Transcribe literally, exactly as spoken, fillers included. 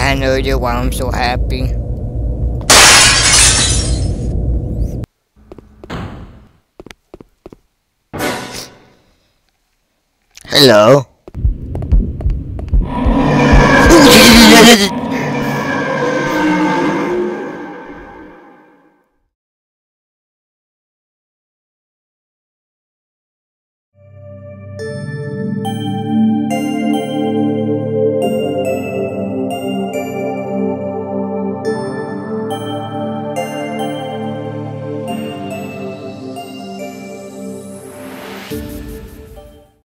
I know you why I'm so happy. Hello?